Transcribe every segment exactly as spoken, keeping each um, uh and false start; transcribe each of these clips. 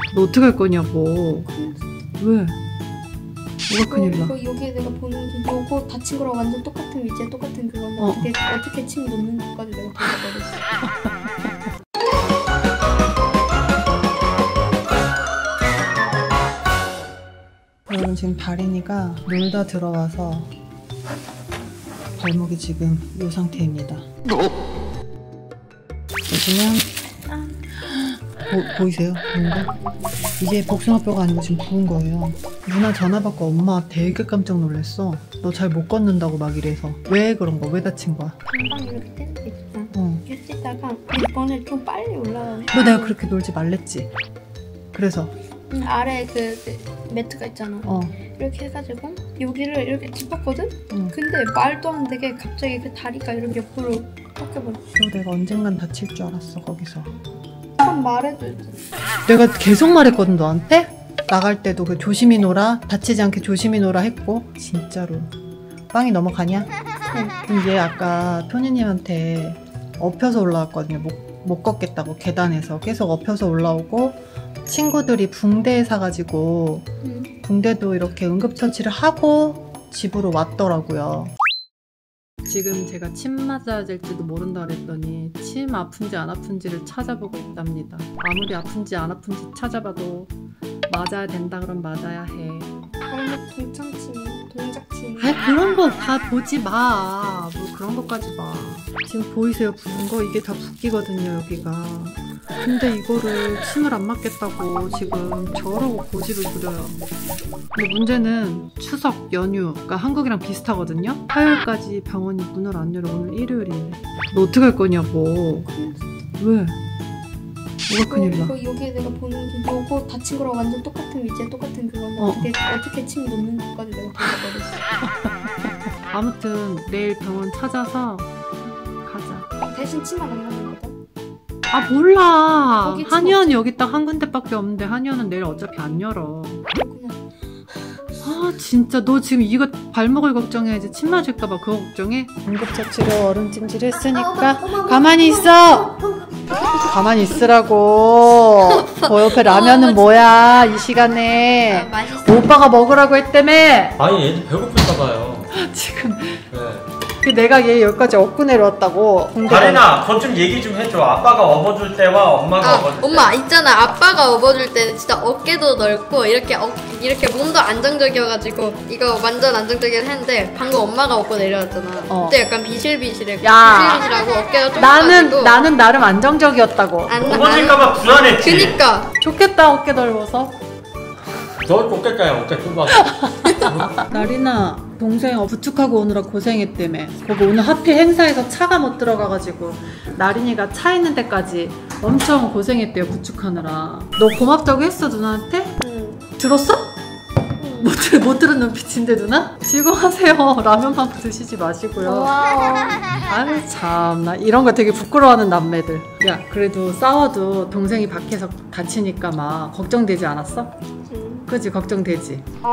너 어떻게 할 거냐고. 왜? 뭐가 큰일 나? 그 여기 내가 보는 게 요거 다친 거랑 완전 똑같은 위치에 똑같은 그건데 어. 어떻게 어떻게 침 놓는 것까지 내가 보여버렸어. 여러분 지금 다린이가 놀다 들어와서 발목이 지금 이 상태입니다. 보시면 보, 보이세요? 부은 거? 이게 복숭아뼈가 아니고 지금 부은 거예요. 누나 전화 받고 엄마 되게 깜짝 놀랐어. 너 잘 못 걷는다고 막 이래서. 왜 그런 거? 왜 다친 거야? 금방 이렇게 떼는 게 있잖아. 어. 뛰다가 이번에 좀 빨리 올라가고 너 내가 그렇게 놀지 말랬지? 그래서 응, 아래 그, 그 매트가 있잖아. 어. 이렇게 해가지고 여기를 이렇게 짚었거든? 응. 근데 말도 안 되게 갑자기 그 다리가 이렇게 옆으로 꺾여버렸어. 그리고 내가 언젠간 다칠 줄 알았어 거기서. 좀 말해줘. 내가 계속 말했거든 너한테? 나갈 때도 그 조심히 놀아, 다치지 않게 조심히 놀아 했고. 진짜로 빵이 넘어가냐? 응. 그럼 얘 아까 토니님한테 엎혀서 올라왔거든요. 못, 못 걷겠다고 계단에서 계속 엎혀서 올라오고, 친구들이 붕대 사가지고 응. 붕대도 이렇게 응급처치를 하고 집으로 왔더라고요. 지금 제가 침 맞아야 될지도 모른다 그랬더니 침 아픈지 안 아픈지를 찾아보고 있답니다. 아무리 아픈지 안 아픈지 찾아봐도 맞아야 된다 그럼 맞아야 해. 발목 동창침, 동작침. 아이 그런 거 다 보지 마. 뭐 그런 것까지 봐. 지금 보이세요? 붓는 거? 이게 다 붓기거든요 여기가. 근데 이거를 침을 안 맞겠다고 지금 저러고 고지를 부려요. 근데 문제는 추석 연휴가 한국이랑 비슷하거든요. 화요일까지 병원이 문을 안 열어. 오늘 일요일이네. 너 어떻게 할 거냐고. 왜? 뭐가 큰일 나? 그 여기 내가 보는 게 요거 다친 거랑 완전 똑같은 위치에 똑같은 그건데 어. 어떻게 어떻게 침 놓는 것까지 내가 보여버렸어. 아무튼 내일 병원 찾아서 가자. 대신 침만 안 맞는 거다. 아 몰라. 거기 침 한의원이 여기 딱 한 군데밖에 없는데 한의원은 내일 어차피 안 열어. 그냥 아 진짜 너 지금 이거 발목을 걱정해야지 침 맞을까봐 그거 걱정해? 응급처치로 얼음찜질 했으니까 가만히 있어. 가만히 있으라고. 그 옆에 라면은 뭐야 이 시간에. 맛있어. 오빠가 먹으라고 했다며. 아니 얘도 배고플까봐요. 지금 네. 그 내가 얘 여기까지 업고 내려왔다고. 다린아, 그것 좀 얘기 좀 해줘. 아빠가 업어줄 때와 엄마가 아, 업어줄 때. 엄마 있잖아. 아빠가 업어줄 때 진짜 어깨도 넓고 이렇게 어, 이렇게 몸도 안정적이어가지고 이거 완전 안정적이긴 했는데 방금 엄마가 업고 내려왔잖아. 어. 그때 약간 비실비실해. 야. 비실비실하고 어깨가 좀 나는 나는 나름 안정적이었다고. 안, 업어질까봐 불안했지. 그니까 좋겠다 어깨 넓어서. 너 좋겠다, 어깨 좁아서. 나리나 동생 어, 부축하고 오느라 고생했다며. 거기 오늘 하필 행사에서 차가 못 들어가가지고 나린이가 차 있는 데까지 엄청 고생했대요 부축하느라. 너 고맙다고 했어 누나한테? 응. 들었어? 응. 못, 들, 못 들은 눈빛인데 누나? 즐거워하세요. 라면만 드시지 마시고요. 아유 참나 이런 거 되게 부끄러워하는 남매들. 야 그래도 싸워도 동생이 밖에서 다치니까 막 걱정되지 않았어? 응. 그치 걱정되지? 아.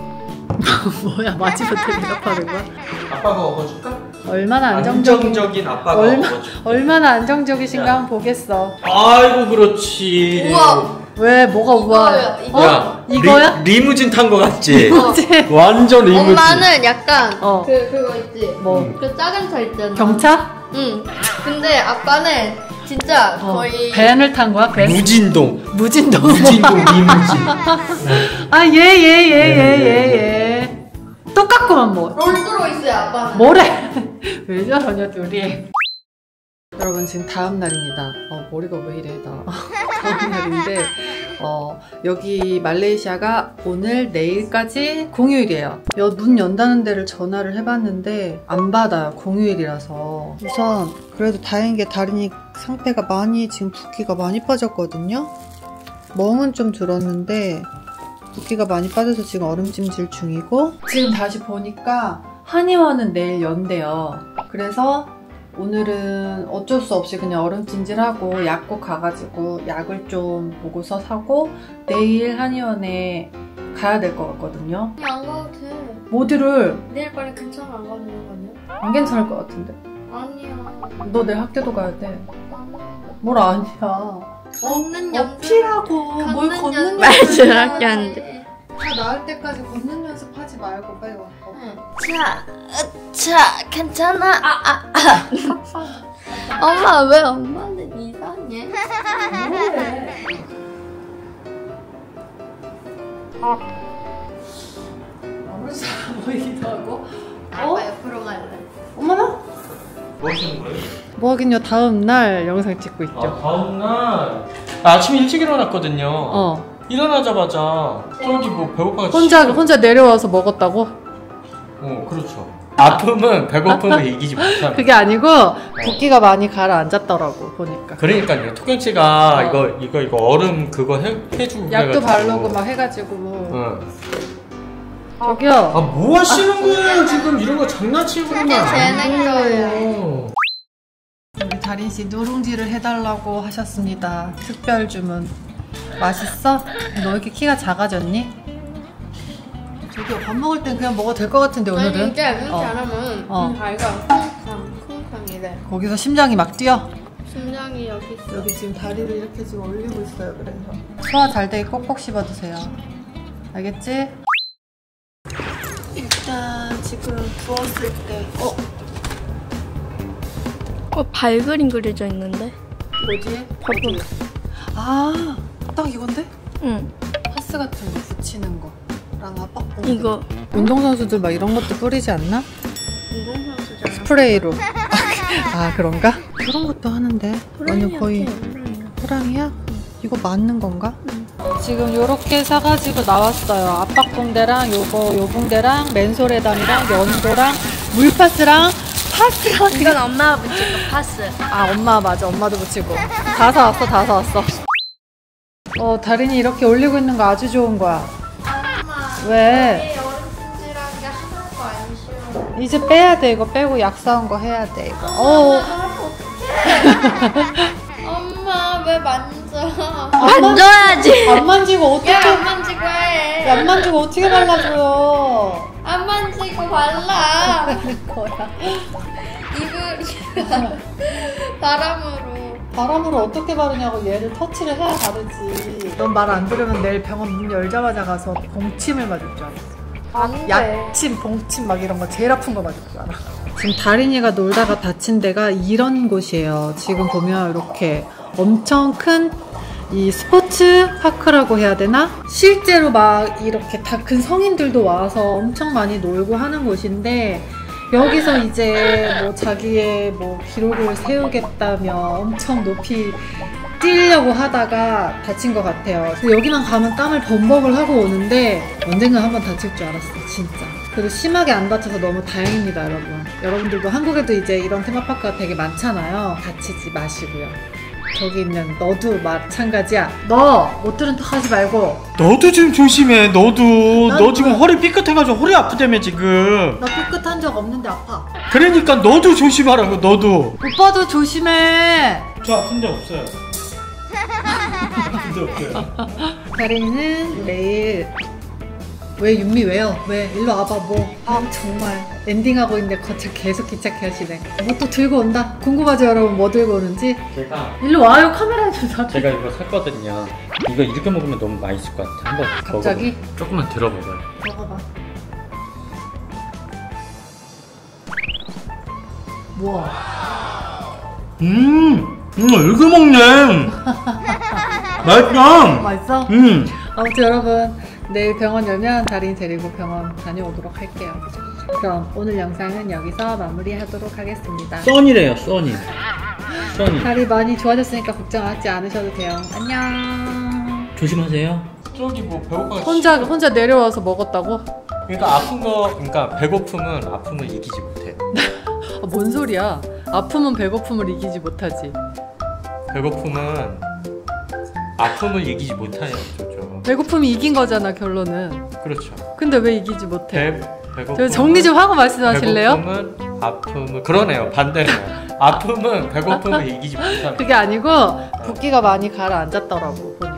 뭐야 마지못해 대답하는 거야? 아빠가 업어줄까? 얼마나 안정적인, 안정적인 아빠가 얼마, 업어줄까? 얼마나 안정적이신가 야. 한번 보겠어. 아이고 그렇지. 우와. 왜 뭐가 우아해? 이거요, 이거. 어? 야, 이거야? 리, 리무진 탄 거 같지? 뭐지? 완전 리무진. 엄마는 약간 어. 그 그거 있지. 뭐 그 작은 차 있잖아. 경차? 응. 근데 아빠는 진짜 어. 거의 밴을 탄 거야? 밴? 무진동. 무진동. 무진동 리무진. 아 얘 얘 얘 얘 얘 얘 똑같구만 뭐. 롤스로이스야 아빠는. 뭐래? 왜 저러냐 둘이. 여러분 지금 다음 날입니다. 어, 머리가 왜 이래 나. 다음 날인데 어, 여기 말레이시아가 오늘 내일까지 공휴일이에요. 여, 문 연다는 데를 전화를 해봤는데 안 받아요. 공휴일이라서. 우선 그래도 다행인 게 다린이 상태가 많이 지금 붓기가 많이 빠졌거든요. 멍은 좀 들었는데 붓기가 많이 빠져서 지금 얼음찜질 중이고, 지금 다시 보니까 한의원은 내일 연대요. 그래서 오늘은 어쩔 수 없이 그냥 얼음찜질하고 약국 가가지고 약을 좀 보고서 사고 내일 한의원에 가야 될 것 같거든요. 안 가도 돼. 어디를? 내일 빨리 괜찮아 안 가도 되는 거 아니야? 안 괜찮을 것 같은데. 아니야. 너 내일 학교도 가야 돼. 아니야. 뭘 아니야. 걷는 연습. 어필하고 뭘 걷는 걷는 말처럼 하는데. 다 나을 때까지 걷는 연습하지 말고 빨리 와. 자, 자, 괜찮아. 아, 아, 아. 엄마 왜 엄마는 이상해? 아무리 잘 보이기도 하고. 아빠 옆으로 갈래. 어머나? 뭐 하시는 거예요? 뭐 하긴요. 다음 날 영상 찍고 있죠. 아, 다음날 아, 아침에 일찍 일어났거든요. 어. 일어나자마자 저기 뭐 배고파서 혼자 혼자 내려와서 먹었다고? 어, 그렇죠. 아픔은 배고픔을 이기지 못합니다. 그게 아니고 붓기가 많이 가라앉았더라고 보니까. 그러니까요. 토경 씨가 어. 이거 이거 이거 얼음 그거 해 해주고 약도 그래가지고. 바르고 막 해가지고. 응. 저기요. 아, 뭐 하시는 거예요 지금? 이런 거 장난치고 그러면 그게 안 재는 돼요. 우리 다린 씨 누룽지를 해달라고 하셨습니다. 특별 주문. 맛있어? 너 왜 이렇게 키가 작아졌니? 저기요, 밥 먹을 땐 그냥 먹어도 될 것 같은데 오늘은. 아니 이제 이렇게 어. 안 하면 어. 발가 쿵쾅 쿵쾅이래. 거기서 심장이 막 뛰어. 심장이 여기 있어. 여기 지금 다리를 이렇게 지금 올리고 있어요. 그래서 소화 잘 되게 꼭꼭 씹어주세요. 알겠지? 일단 지금 부었을 때 어? 어, 발 그림 그려져 있는데? 뭐지? 봐봐. 아, 딱 이건데? 응. 파스 같은 거 붙이는 거랑 압박봉. 이거 운동선수들 막 이런 것도 뿌리지 않나? 운동선수잖아. 스프레이로. 아, 그런가? 그런 것도 하는데. 완전 거의 호랑이야? 이거 맞는 건가? 응. 지금 요렇게 사가지고 나왔어요. 압박붕대랑 요거, 요 붕대랑 맨솔에담이랑 연고랑 물파스랑 파스랑. 이건 엄마가 붙인 거 파스. 아, 엄마 맞아. 엄마도 붙이고. 다 사왔어, 다 사왔어. 어, 다린이 이렇게 올리고 있는 거 아주 좋은 거야. 엄마. 왜? 이 얼음찜질한 게 하나도 안 쉬워. 이제 빼야 돼. 이거 빼고 약 사온 거 해야 돼. 이거. 어. 엄마 왜 만져? 만져야지. 안 만지고 어떻게? 야 안 만지고 해. 안 만지고 어떻게 발라줘요? 안 만지고 발라. 하는 거야. 입을 바람으로. 바람으로 어떻게 바르냐고. 얘를 터치를 해야 바르지. 넌 말 안 들으면 내일 병원 문 열자마자 가서 봉침을 맞을 줄 알았어. 안 돼. 약침, 봉침 막 이런 거 제일 아픈 거 맞을 줄 알아. 지금 다린이가 놀다가 다친 데가 이런 곳이에요. 지금 보면 이렇게 엄청 큰 이 스포츠 파크라고 해야 되나? 실제로 막 이렇게 다 큰 성인들도 와서 엄청 많이 놀고 하는 곳인데, 여기서 이제 뭐 자기의 뭐 기록을 세우겠다며 엄청 높이 뛰려고 하다가 다친 것 같아요. 그래서 여기만 가면 땀을 범벅을 하고 오는데 언젠가 한번 다칠 줄 알았어, 진짜. 그래도 심하게 안 다쳐서 너무 다행입니다, 여러분. 여러분들도 한국에도 이제 이런 테마파크가 되게 많잖아요. 다치지 마시고요. 저기 있는 너도 마찬가지야. 너 못 들은 척 하지 말고. 너도 좀 조심해. 너도 난 너 지금 뭐- 허리 삐끗해가지고 허리 아프다며 지금. 나 삐끗한 적 없는데 아파. 그러니까 너도 조심하라고. 너도. 오빠도 조심해. 저 아픈 데 없어요. 아픈 데 없어요. 다린이는 내일. 왜 윤미 왜요? 왜? 일로 와봐. 뭐. 아 정말 엔딩하고 있는데 거쳐 계속 귀찮게 하시네. 뭐 또 들고 온다. 궁금하죠 여러분, 뭐 들고 오는지? 제가 일로 와요. 카메라에 좀 잡혀. 제가 이거 샀거든요. 이거 이렇게 먹으면 너무 맛있을 것 같아. 한번 갑자기? 먹어봐. 조금만 들어먹어요. 먹어봐. 뭐야? 음, 음, 이렇게 먹네. 맛있다. 맛있어? 음. 아무튼 여러분, 내일 병원 열면 다린이 데리고 병원 다녀오도록 할게요. 그럼 오늘 영상은 여기서 마무리하도록 하겠습니다. 써니래요, 써니. 써니. 다리 많이 좋아졌으니까 걱정하지 않으셔도 돼요. 안녕. 조심하세요. 저기 뭐 배고파. 혼자 혼자 내려와서 먹었다고? 그러니까 아픈 거, 그러니까 배고픔은 아픔을 이기지 못해. 아, 뭔 소리야? 아픔은 배고픔을 이기지 못하지. 배고픔은 아픔을 이기지 못해요, 저죠. 배고픔이 이긴 거잖아, 결론은. 그렇죠. 근데 왜 이기지 못해? 배 배고픔. 저 정리 좀 하고 말씀하실래요? 배고픔은 아픔을 그러네요. 반대네요. 아픔은 배고픔을 이기지 못합니다. 그게 아니고 붓기가 많이 가라앉았더라고 보니까.